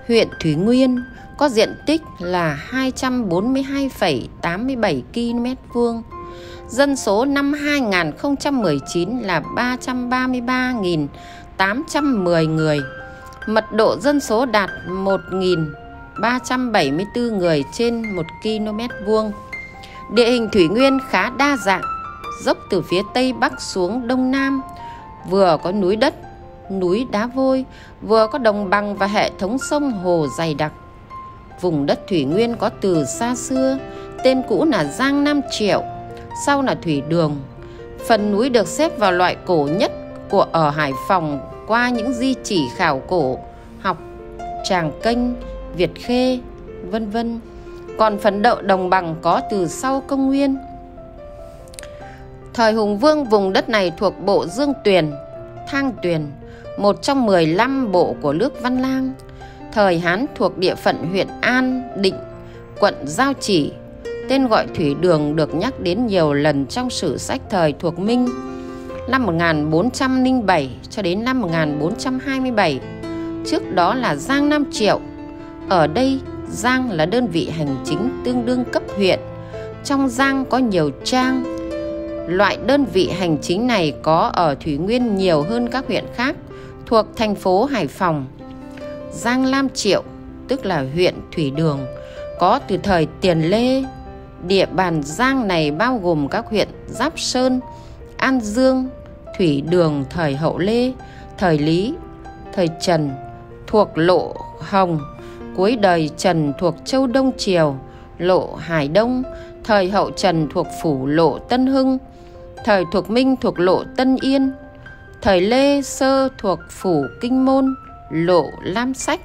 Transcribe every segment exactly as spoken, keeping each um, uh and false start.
Huyện Thủy Nguyên có diện tích là hai trăm bốn mươi hai phẩy tám mươi bảy ki lô mét vuông. Dân số năm hai nghìn không trăm mười chín là ba trăm ba mươi ba nghìn tám trăm mười người. Mật độ dân số đạt một nghìn ba trăm bảy mươi tư người trên một ki lô mét vuông. Địa hình Thủy Nguyên khá đa dạng, dốc từ phía Tây Bắc xuống Đông Nam, vừa có núi đất, núi đá vôi, vừa có đồng bằng và hệ thống sông hồ dày đặc. Vùng đất Thủy Nguyên có từ xa xưa, tên cũ là Giang Nam Triệu, sau là Thủy Đường. Phần núi được xếp vào loại cổ nhất của ở Hải Phòng qua những di chỉ khảo cổ học Tràng Kênh, Việt Khê, vân vân. Còn phần đậu đồng bằng có từ sau Công Nguyên. Thời Hùng Vương, vùng đất này thuộc bộ Dương Tuyền, Thang Tuyền, một trong mười lăm bộ của nước Văn Lang. Thời Hán thuộc địa phận huyện An Định, quận Giao Chỉ. Tên gọi Thủy Đường được nhắc đến nhiều lần trong sử sách thời thuộc Minh, năm một nghìn bốn trăm lẻ bảy cho đến năm một nghìn bốn trăm hai mươi bảy. Trước đó là Giang Nam Triệu. Ở đây, Giang là đơn vị hành chính tương đương cấp huyện. Trong Giang có nhiều trang. Loại đơn vị hành chính này có ở Thủy Nguyên nhiều hơn các huyện khác thuộc thành phố Hải Phòng. Giang Lam Triệu, tức là huyện Thủy Đường, có từ thời Tiền Lê. Địa bàn Giang này bao gồm các huyện Giáp Sơn, An Dương, Thủy Đường thời Hậu Lê, thời Lý, thời Trần thuộc Lộ Hồng, cuối đời Trần thuộc Châu Đông Triều, Lộ Hải Đông, thời Hậu Trần thuộc phủ Lộ Tân Hưng, thời thuộc Minh thuộc Lộ Tân Yên, thời Lê Sơ thuộc phủ Kinh Môn, Lộ Lam Sách.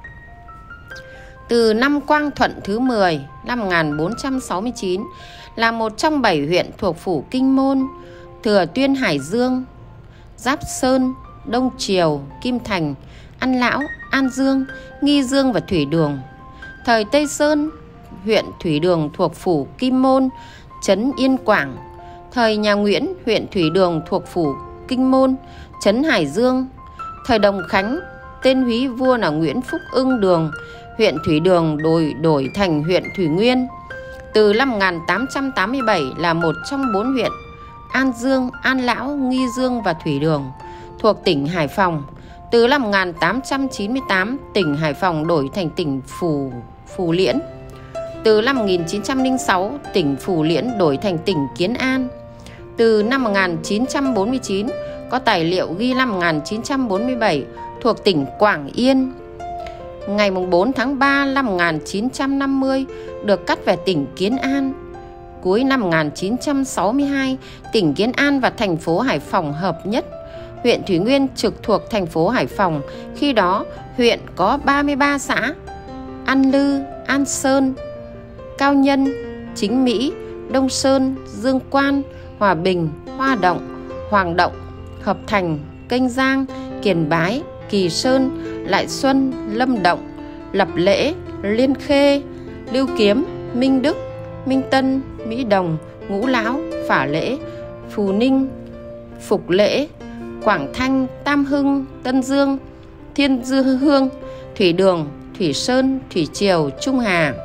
Từ năm Quang Thuận thứ mười, năm một nghìn bốn trăm sáu mươi chín, là một trong bảy huyện thuộc phủ Kinh Môn, Thừa Tuyên, Hải Dương, Giáp Sơn, Đông Triều, Kim Thành, An Lão, An Dương, Nghi Dương và Thủy Đường. Thời Tây Sơn, huyện Thủy Đường thuộc phủ Kim Môn, trấn Yên Quảng. Thời nhà Nguyễn, huyện Thủy Đường thuộc phủ Kinh Môn, trấn Hải Dương. Thời Đồng Khánh, tên húy vua là Nguyễn Phúc Ưng Đường, huyện Thủy Đường đổi đổi thành huyện Thủy Nguyên. Từ năm một nghìn tám trăm tám mươi bảy là một trong bốn huyện An Dương, An Lão, Nghi Dương và Thủy Đường thuộc tỉnh Hải Phòng. Từ năm một nghìn tám trăm chín mươi tám, tỉnh Hải Phòng đổi thành tỉnh Phù, Phù Liễn. Từ năm một nghìn chín trăm lẻ sáu, tỉnh Phù Liễn đổi thành tỉnh Kiến An. Từ năm một nghìn chín trăm bốn mươi chín, có tài liệu ghi năm một nghìn chín trăm bốn mươi bảy thuộc tỉnh Quảng Yên. Ngày bốn tháng ba năm một nghìn chín trăm năm mươi được cắt về tỉnh Kiến An. Cuối năm một nghìn chín trăm sáu mươi hai, tỉnh Kiến An và thành phố Hải Phòng hợp nhất. Huyện Thủy Nguyên trực thuộc thành phố Hải Phòng. Khi đó, huyện có ba mươi ba xã: An Lư, An Sơn, Cao Nhân, Chính Mỹ, Đông Sơn, Dương Quan, Hòa Bình, Hoa Động, Hoàng Động, Hợp Thành, Kênh Giang, Kiền Bái, Kỳ Sơn, Lại Xuân, Lâm Động, Lập Lễ, Liên Khê, Lưu Kiếm, Minh Đức, Minh Tân, Mỹ Đồng, Ngũ Lão, Phả Lễ, Phù Ninh, Phục Lễ, Quảng Thanh, Tam Hưng, Tân Dương, Thiên Dư Hương, Thủy Đường, Thủy Sơn, Thủy Triều, Trung Hà.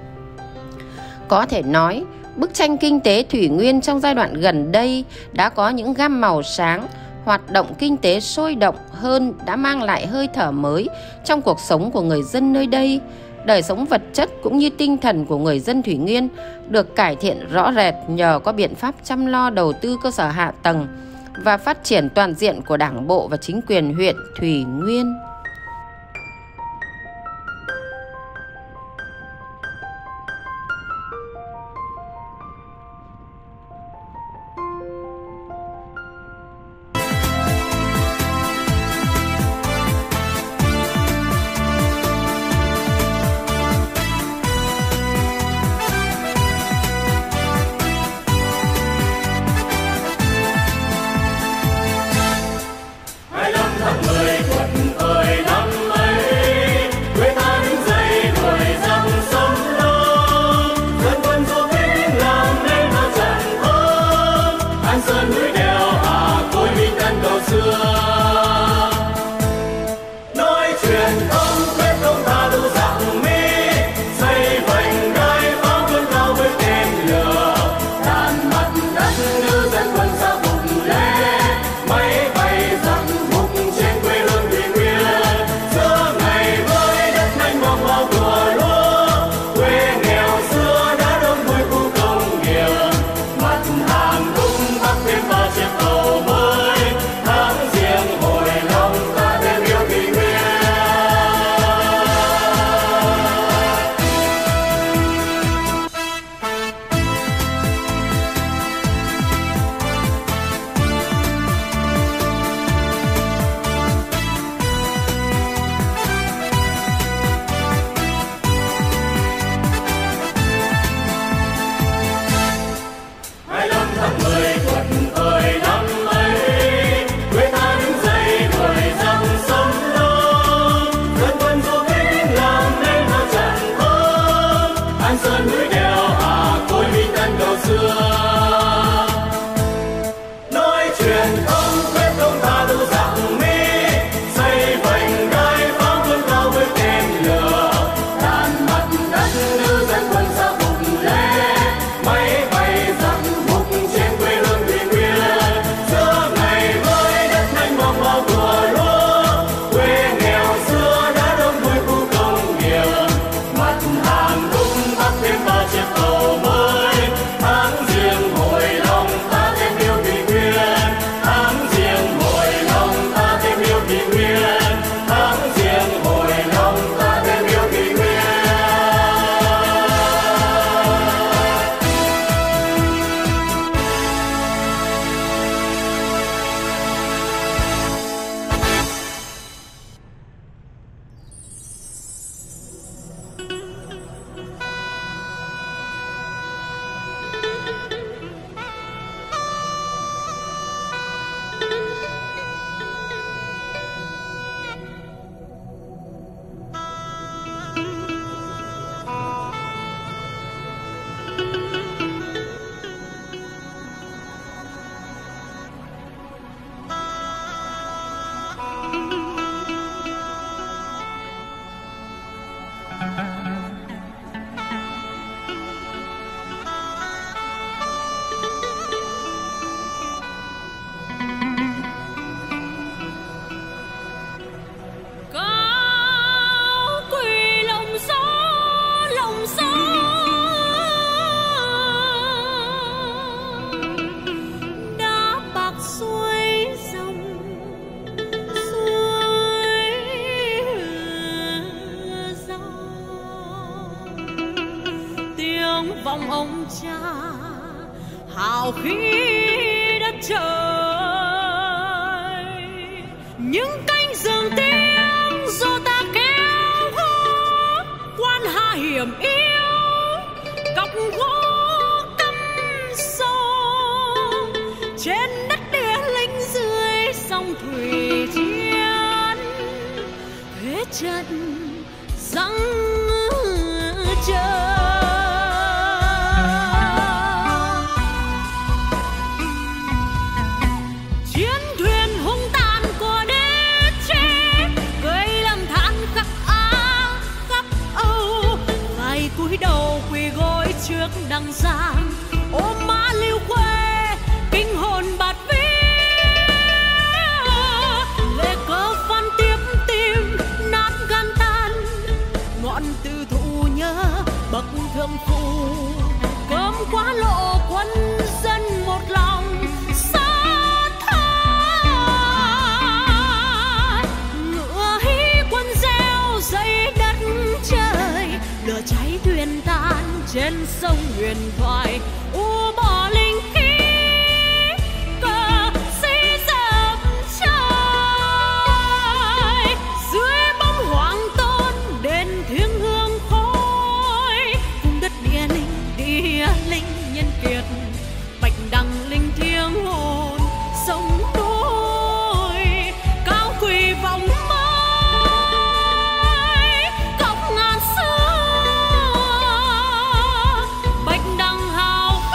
Có thể nói, bức tranh kinh tế Thủy Nguyên trong giai đoạn gần đây đã có những gam màu sáng, hoạt động kinh tế sôi động hơn đã mang lại hơi thở mới trong cuộc sống của người dân nơi đây. Đời sống vật chất cũng như tinh thần của người dân Thủy Nguyên được cải thiện rõ rệt nhờ có biện pháp chăm lo đầu tư cơ sở hạ tầng và phát triển toàn diện của Đảng bộ và chính quyền huyện Thủy Nguyên. Hai mươi lăm tháng mười quận ơi hào khí đất trời. Những cánh rừng tiếng do ta kéo gỗ, quan hà hiểm yếu cọc gỗ cắm sâu. Trên đất địa linh dưới sông thủy chiến, thế trận răng chờ. Chiến thuyền hung tàn của đế chế, gây lầm than khắp Á khắp Âu. Phải cúi đầu quỳ gối trước đăng giang, ôm má lưu khuê kinh hồn bạt vía. Lệ cơ phan tiếp tim nát gan tan, ngọn tư thụ nhớ bậc thượng phụ. Cơm quá lộ quân dân một lòng sát than. Ngựa hí quân gieo dây đất trời, lửa cháy thuyền tan trên sông huyền thoại. U bỏ linh khí cờ sĩ dập trời, dưới bóng hoàng tôn đền thiêng hương khói. Cung đất địa linh địa linh nhân kiệt, bạch đằng linh thiêng hồn sông núi. Cao quỳ vòng mãi cọc ngàn xưa, bạch đằng hào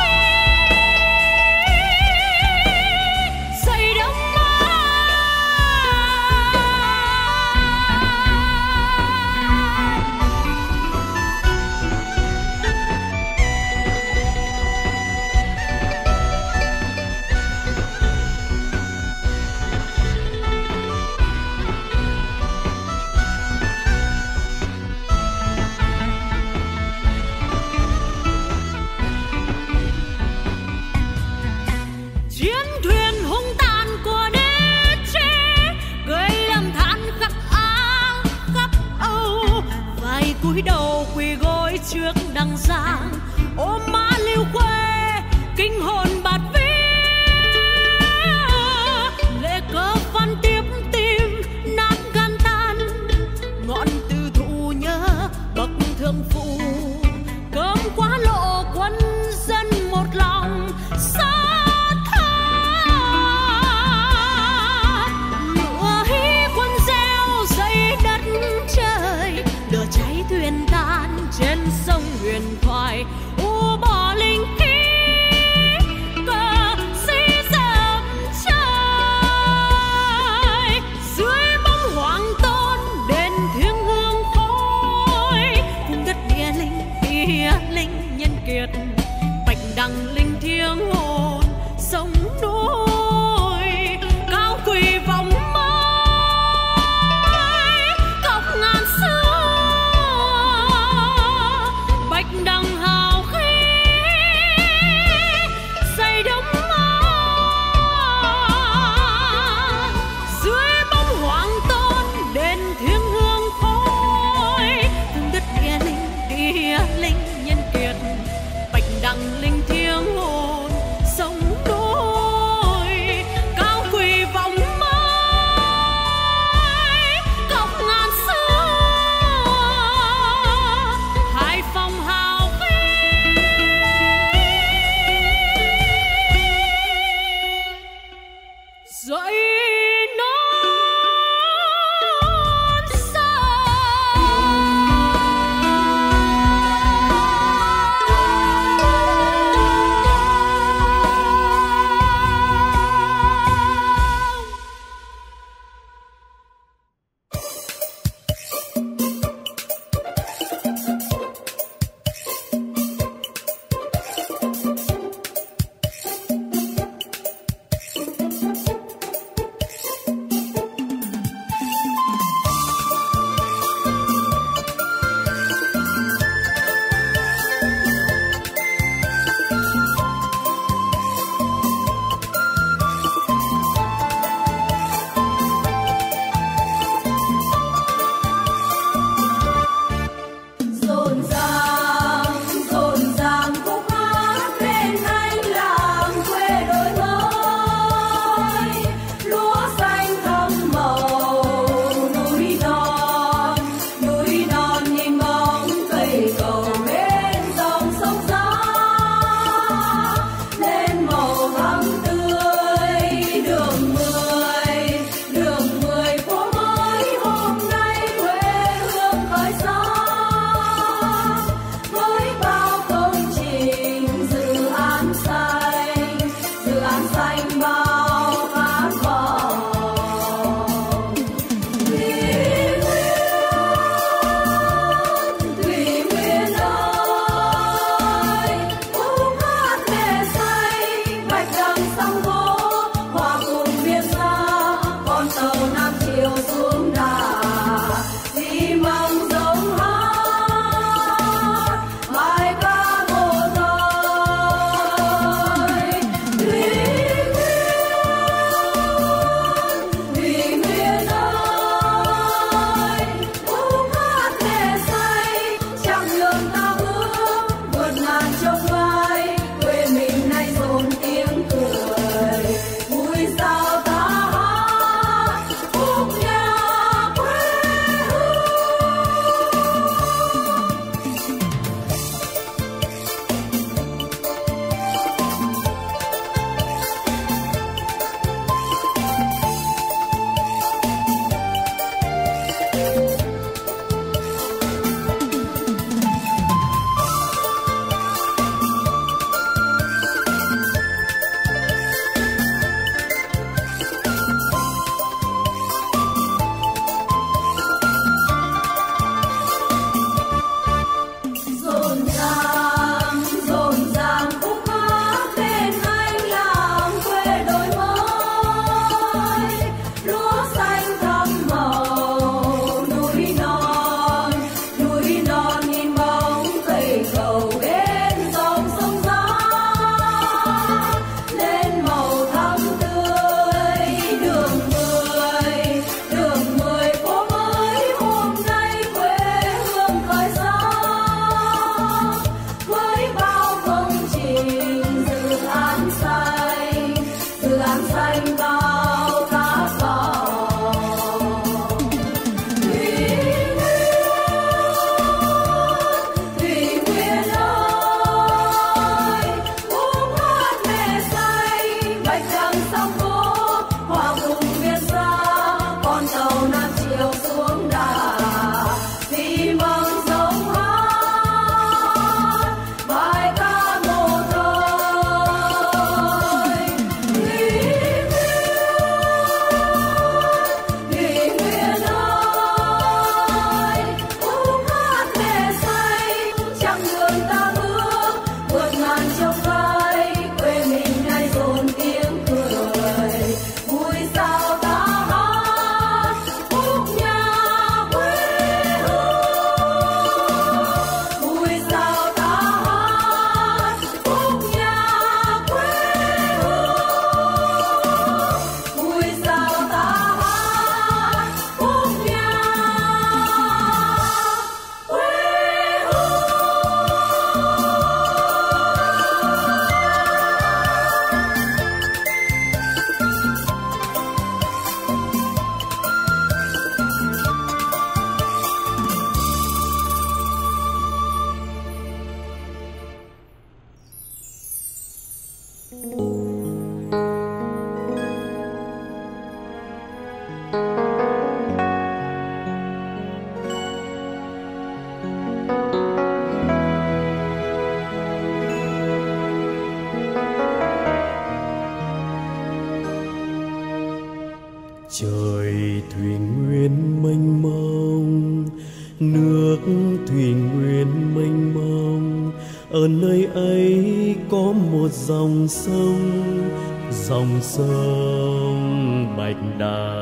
Trời thuyền nguyên mênh mông, nước thuyền nguyên mênh mông, ở nơi ấy có một dòng sông, dòng sông Bạch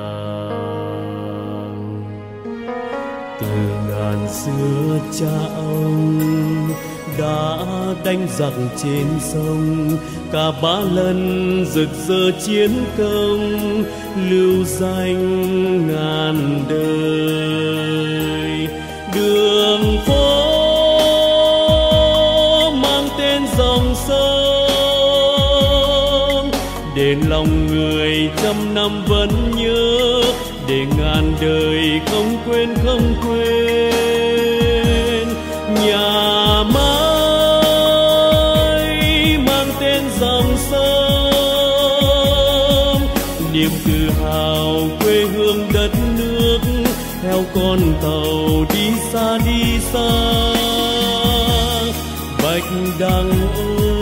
Đằng. Từ ngàn xưa cha ông đã đánh giặc trên sông, cả ba lần rực rỡ chiến công, lưu danh ngàn đời. Đường phố mang tên dòng sông, để lòng người trăm năm vẫn nhớ, để ngàn đời không quên không quên. Nhà máy mang tên dòng sông, niềm tự hào quê hương đất nước, theo con tàu đi xa đi xa. Bạch Đằng ơi,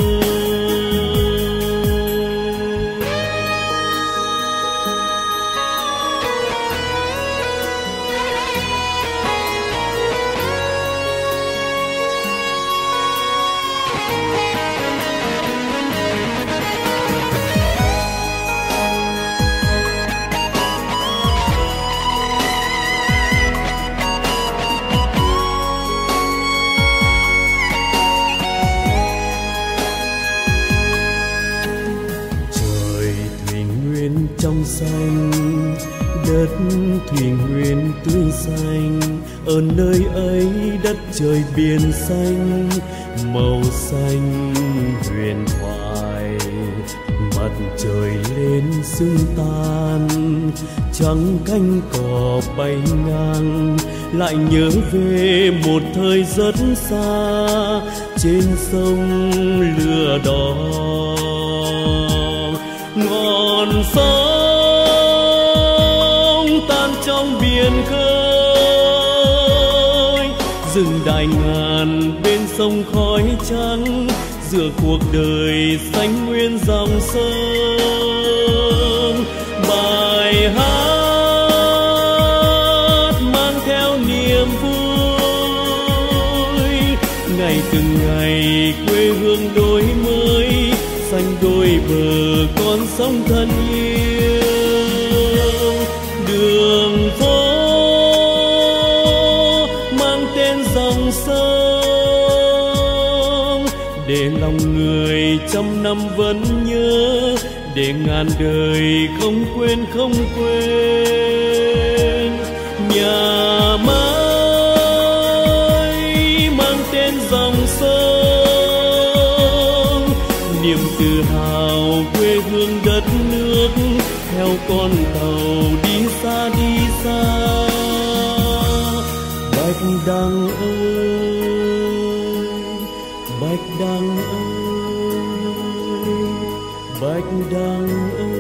trong xanh, đất thuyền nguyên tươi xanh, ở nơi ấy đất trời biển xanh, màu xanh huyền thoại. Mặt trời lên sương tan, trắng cánh cỏ bay ngang, lại nhớ về một thời rất xa, trên sông lửa đỏ. Ngọn sông tan trong biển khơi, rừng đại ngàn bên sông khói trắng, giữa cuộc đời xanh nguyên dòng sông. Bài hát mang theo niềm vui, ngày từng ngày quê hương đổi mới, xanh đôi bờ con sông thân yêu. Đường phố mang tên dòng sông, để lòng người trăm năm vẫn nhớ, để ngàn đời không quên không quên. Nhà máy mang tên dòng sông, niềm tự hào quê hương đất nước, theo con tàu đi xa đi xa. Bạch Đằng ơi, Bạch Đằng ơi, Bạch Đằng ơi.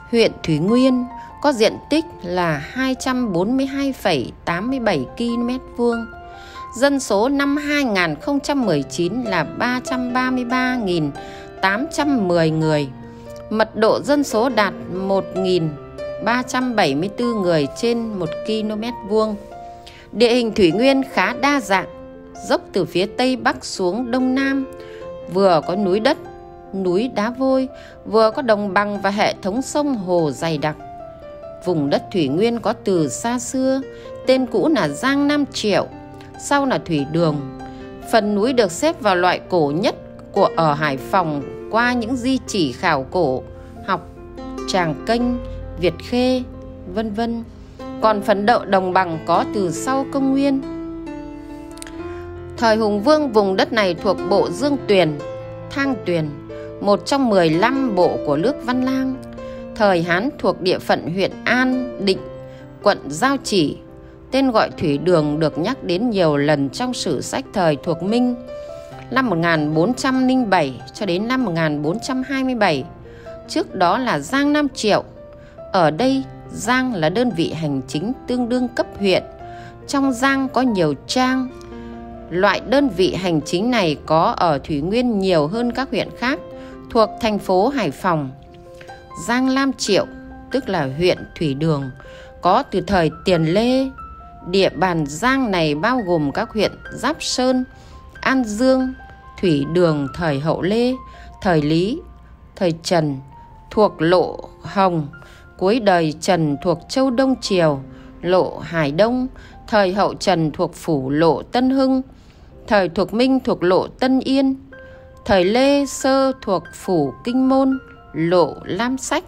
Huyện Thủy Nguyên có diện tích là hai trăm bốn mươi hai phẩy tám mươi bảy ki lô mét vuông. Dân số năm hai nghìn không trăm mười chín là ba trăm ba mươi ba nghìn tám trăm mười người. Mật độ dân số đạt một nghìn ba trăm bảy mươi tư người trên một ki lô mét vuông. Địa hình Thủy Nguyên khá đa dạng, dốc từ phía Tây Bắc xuống Đông Nam, vừa có núi đất, núi đá vôi, vừa có đồng bằng và hệ thống sông hồ dày đặc. Vùng đất Thủy Nguyên có từ xa xưa, tên cũ là Giang Nam Triệu, sau là Thủy Đường. Phần núi được xếp vào loại cổ nhất của ở Hải Phòng qua những di chỉ khảo cổ học Tràng Kênh, Việt Khê, vân vân. Còn phần đậu đồng bằng có từ sau Công Nguyên. Thời Hùng Vương, vùng đất này thuộc bộ Dương Tuyền, Thang Tuyền, một trong mười lăm bộ của nước Văn Lang. Thời Hán thuộc địa phận huyện An Định, quận Giao Chỉ. Tên gọi Thủy Đường được nhắc đến nhiều lần trong sử sách thời thuộc Minh, năm một nghìn bốn trăm lẻ bảy cho đến năm một nghìn bốn trăm hai mươi bảy. Trước đó là Giang Nam Triệu. Ở đây, Giang là đơn vị hành chính tương đương cấp huyện. Trong Giang có nhiều trang. Loại đơn vị hành chính này có ở Thủy Nguyên nhiều hơn các huyện khác thuộc thành phố Hải Phòng. Giang Lam Triệu, tức là huyện Thủy Đường, có từ thời Tiền Lê. Địa bàn Giang này bao gồm các huyện Giáp Sơn, An Dương, Thủy Đường thời Hậu Lê, thời Lý, thời Trần thuộc Lộ Hồng, cuối đời Trần thuộc Châu Đông Triều, Lộ Hải Đông, thời Hậu Trần thuộc phủ Lộ Tân Hưng, thời thuộc Minh thuộc Lộ Tân Yên, thời Lê Sơ thuộc phủ Kinh Môn, Lộ Lam Sách.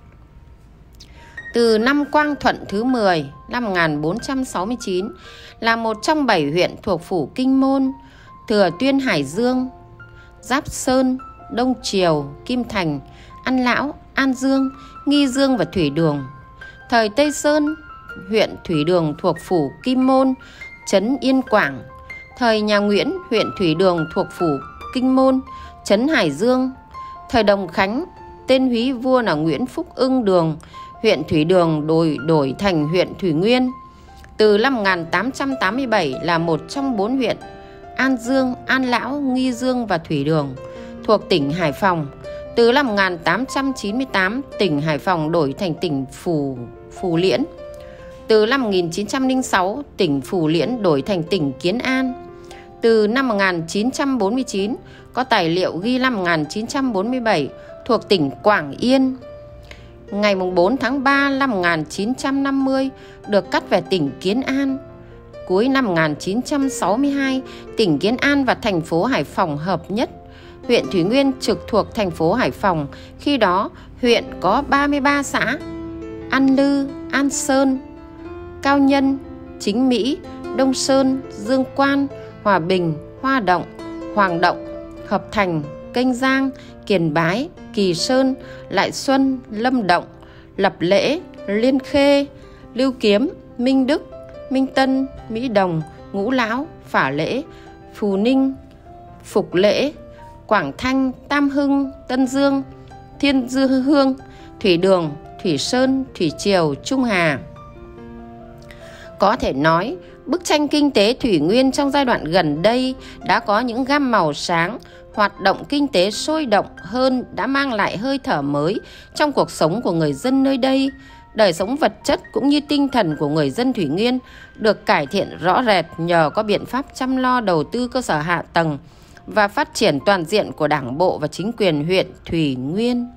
Từ năm Quang Thuận thứ mười, năm một nghìn bốn trăm sáu mươi chín, là một trong bảy huyện thuộc phủ Kinh Môn, Thừa Tuyên, Hải Dương, Giáp Sơn, Đông Triều, Kim Thành, An Lão, An Dương, Nghi Dương và Thủy Đường. Thời Tây Sơn, huyện Thủy Đường thuộc phủ Kim Môn, trấn Yên Quảng. Thời nhà Nguyễn, huyện Thủy Đường thuộc phủ Kinh Môn, trấn Hải Dương. Thời Đồng Khánh, tên húy vua là Nguyễn Phúc Ưng Đường, huyện Thủy Đường đổi đổi thành huyện Thủy Nguyên. Từ năm một nghìn tám trăm tám mươi bảy là một trong bốn huyện An Dương, An Lão, Nghi Dương và Thủy Đường thuộc tỉnh Hải Phòng. Từ năm một nghìn tám trăm chín mươi tám, tỉnh Hải Phòng đổi thành tỉnh Phù, Phù Liễn. Từ năm một nghìn chín trăm lẻ sáu, tỉnh Phù Liễn đổi thành tỉnh Kiến An. Từ năm một nghìn chín trăm bốn mươi chín, có tài liệu ghi năm một nghìn chín trăm bốn mươi bảy thuộc tỉnh Quảng Yên. Ngày bốn tháng ba năm một nghìn chín trăm năm mươi được cắt về tỉnh Kiến An. Cuối năm một nghìn chín trăm sáu mươi hai, tỉnh Kiến An và thành phố Hải Phòng hợp nhất. Huyện Thủy Nguyên trực thuộc thành phố Hải Phòng. Khi đó, huyện có ba mươi ba xã: An Lư, An Sơn, Cao Nhân, Chính Mỹ, Đông Sơn, Dương Quan, Hòa Bình, Hoa Động, Hoàng Động, Hợp Thành, Kênh Giang, Kiền Bái, Kỳ Sơn, Lại Xuân, Lâm Động, Lập Lễ, Liên Khê, Lưu Kiếm, Minh Đức, Minh Tân, Mỹ Đồng, Ngũ Lão, Phả Lễ, Phù Ninh, Phục Lễ, Quảng Thanh, Tam Hưng, Tân Dương, Thiên Dư Hương, Thủy Đường, Thủy Sơn, Thủy Triều, Trung Hà. Có thể nói, bức tranh kinh tế Thủy Nguyên trong giai đoạn gần đây đã có những gam màu sáng, hoạt động kinh tế sôi động hơn đã mang lại hơi thở mới trong cuộc sống của người dân nơi đây. Đời sống vật chất cũng như tinh thần của người dân Thủy Nguyên được cải thiện rõ rệt nhờ có biện pháp chăm lo đầu tư cơ sở hạ tầng và phát triển toàn diện của Đảng bộ và chính quyền huyện Thủy Nguyên.